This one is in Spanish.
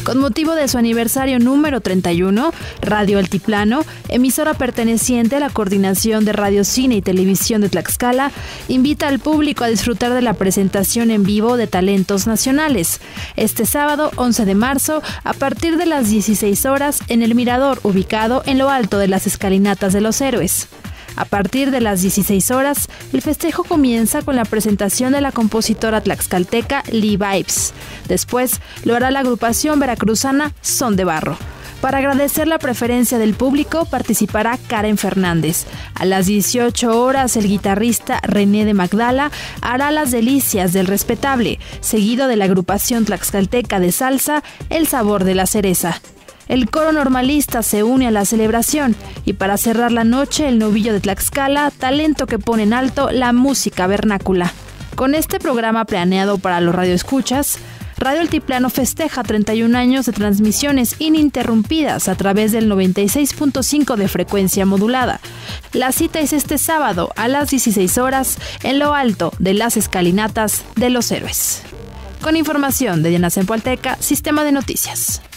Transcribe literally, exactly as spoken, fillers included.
Con motivo de su aniversario número treinta y uno, Radio Altiplano, emisora perteneciente a la Coordinación de Radio, Cine y Televisión de Tlaxcala, invita al público a disfrutar de la presentación en vivo de talentos nacionales. Este sábado, once de marzo, a partir de las dieciséis horas, en el Mirador, ubicado en lo alto de las escalinatas de los héroes. A partir de las dieciséis horas, el festejo comienza con la presentación de la compositora tlaxcalteca Lee Vibes. Después, lo hará la agrupación veracruzana Son de Barro. Para agradecer la preferencia del público, participará Karen Fernández. A las dieciocho horas, el guitarrista René de Magdala hará las delicias del respetable, seguido de la agrupación tlaxcalteca de salsa El Sabor de la Cereza. El coro normalista se une a la celebración y para cerrar la noche, el novillo de Tlaxcala, talento que pone en alto la música vernácula. Con este programa planeado para los radioescuchas, Radio Altiplano festeja treinta y un años de transmisiones ininterrumpidas a través del noventa y seis punto cinco de frecuencia modulada. La cita es este sábado a las dieciséis horas en lo alto de las escalinatas de los héroes. Con información de Diana Zempoalteca, Sistema de Noticias.